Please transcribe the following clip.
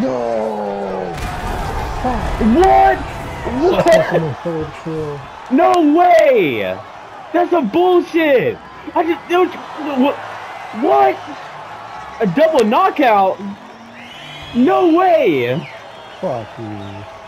No! What? What? No way! That's a bullshit! I just don't. What? A double knockout? No way! Fuck you.